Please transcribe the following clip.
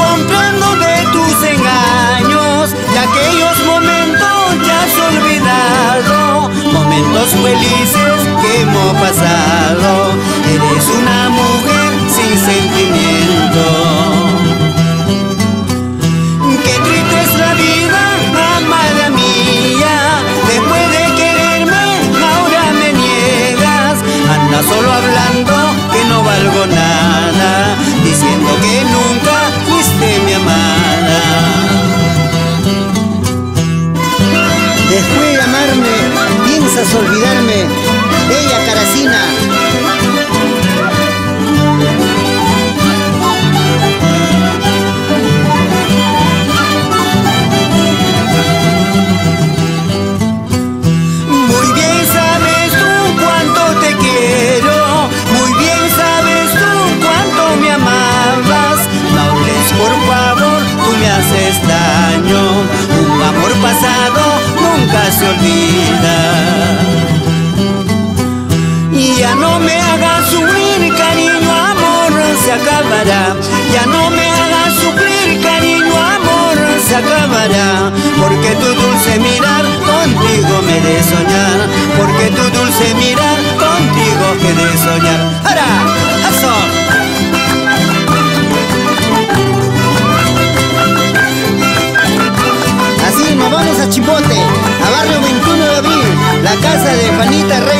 comprando de tus engaños, de aquellos momentos ya has olvidado, momentos felices que hemos pasado. Eres una mujer sin sentimiento. Qué triste es la vida, amada mía, después de quererme ahora me niegas. Andas solo hablando que no valgo nada, diciendo que nunca fuiste mi amada. Después de amarme, piensas olvidarme, bella Caracina. Muy bien sabes tú cuánto te quiero, muy bien sabes tú cuánto me amabas. No hables por favor, tú me haces daño. Un amor pasado nunca se olvida. Y ya no me hagas sufrir, cariño, amor se acabará. Ya no me hagas sufrir, cariño, amor se acabará. Porque tu dulce mirar contigo me de soñar. Porque tu dulce mirar contigo que de soñar. ¡Ahora! ¡Eso! Así nos vamos a Chipote, a barrio 21 de abril, la casa de Juanita